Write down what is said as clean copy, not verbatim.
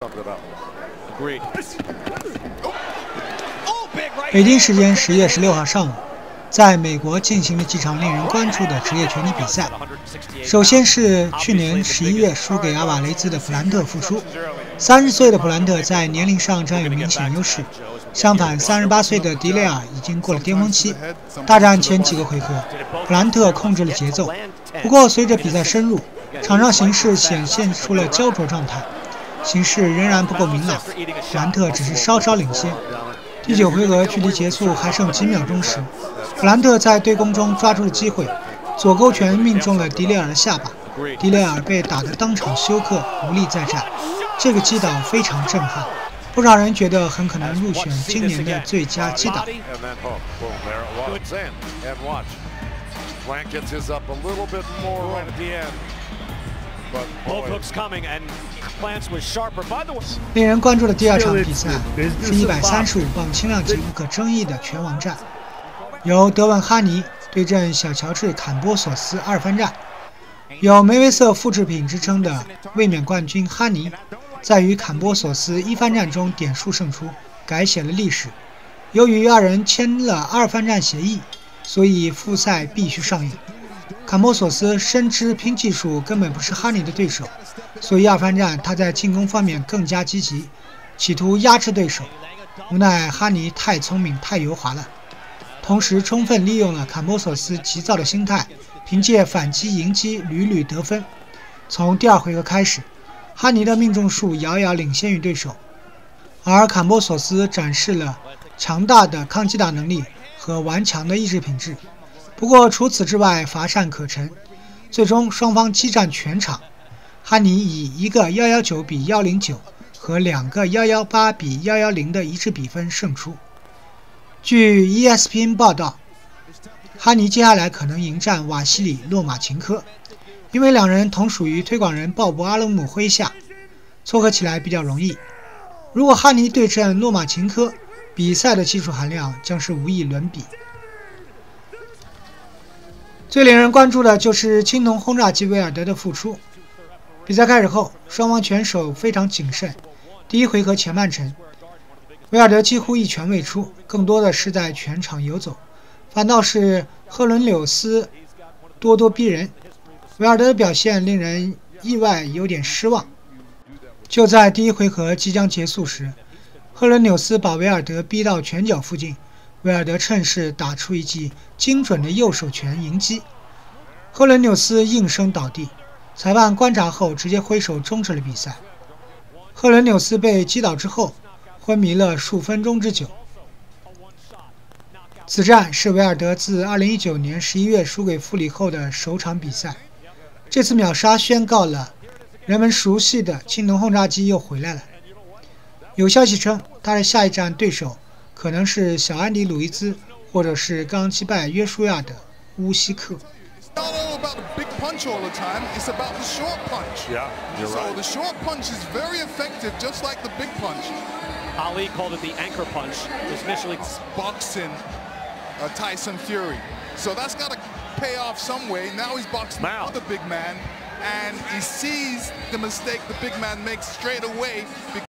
北京时间10月16号上午，在美国进行了几场令人关注的职业拳击比赛。首先是去年11月输给阿瓦雷兹的普兰特复出。30岁的普兰特在年龄上占有明显优势，相反，38岁的迪雷尔已经过了巅峰期。大战前几个回合，普兰特控制了节奏，不过随着比赛深入，场上形势显现出了焦灼状态，形势仍然不够明朗，普兰特只是稍稍领先。第9回合距离结束还剩几秒钟时，普兰特在对攻中抓住了机会，左勾拳命中了迪雷尔的下巴，迪雷尔被打得当场休克，无力再战。这个击倒非常震撼，不少人觉得很可能入选今年的最佳击倒。令人关注的第2场比赛是135磅轻量级不可争议的拳王战，由德文·哈尼对阵小乔治·坎波索斯2番战。有梅威瑟复制品之称的卫冕冠军哈尼，在与坎波索斯1番战中点数胜出，改写了历史。由于2人签了2番战协议，所以复赛必须上演。坎波索斯深知拼技术根本不是哈尼的对手，所以2番战他在进攻方面更加积极，企图压制对手。无奈哈尼太聪明太油滑了，同时充分利用了坎波索斯急躁的心态，凭借反击迎击屡屡得分。从第2回合开始，哈尼的命中数遥遥领先于对手，而坎波索斯展示了强大的抗击打能力和顽强的意志品质。不过除此之外乏善可陈，最终双方激战全场，哈尼以一个119比109和2个118比110的一致比分胜出。据 ESPN 报道，哈尼接下来可能迎战瓦西里·洛马琴科，因为2人同属于推广人鲍勃·阿勒姆麾下，撮合起来比较容易。如果哈尼对阵洛马琴科，比赛的技术含量将是无以伦比。最令人关注的就是青铜轰炸机威尔德的复出。比赛开始后，双方拳手非常谨慎。第1回合前半程，威尔德几乎一拳未出，更多的是在全场游走，反倒是赫伦纽斯咄咄逼人。威尔德的表现令人意外，有点失望。就在第1回合即将结束时，赫伦纽斯把威尔德逼到拳脚附近，威尔德趁势打出一记精准的右手拳迎击，赫伦纽斯应声倒地，裁判观察后直接挥手终止了比赛。赫伦纽斯被击倒之后昏迷了数分钟之久。此战是威尔德自2019年11月输给弗里后的首场比赛，这次秒杀宣告了人们熟悉的青铜轰炸机又回来了。有消息称他的下一站对手可能是小安迪·鲁伊兹，或者是刚击败约书亚的乌西克。 All the time, it's about the short punch. Yeah, you're right. So the short punch is very effective, just like the big punch. Ali called it the anchor punch. Initially, boxing Tyson Fury. So that's got to pay off some way. Now he's boxing the big man, and he sees the mistake the big man makes straight away.